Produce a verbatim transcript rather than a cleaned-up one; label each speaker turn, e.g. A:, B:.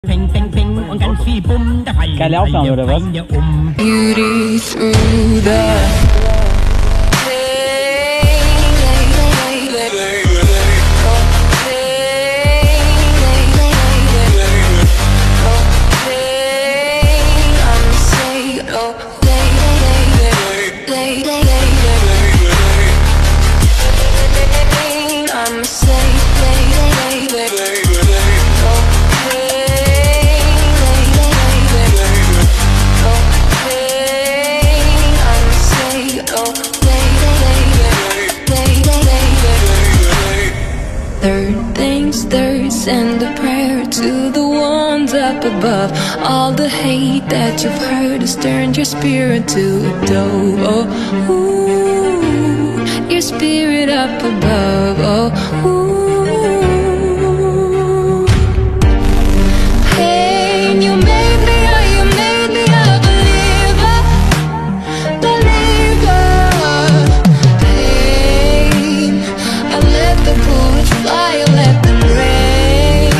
A: Geile Aufnahme, oder was?
B: Beauty through the Third things third, send a prayer to the ones up above. All the hate that you've heard has turned your spirit to a dove. Oh, ooh, your spirit up above. Oh, ooh.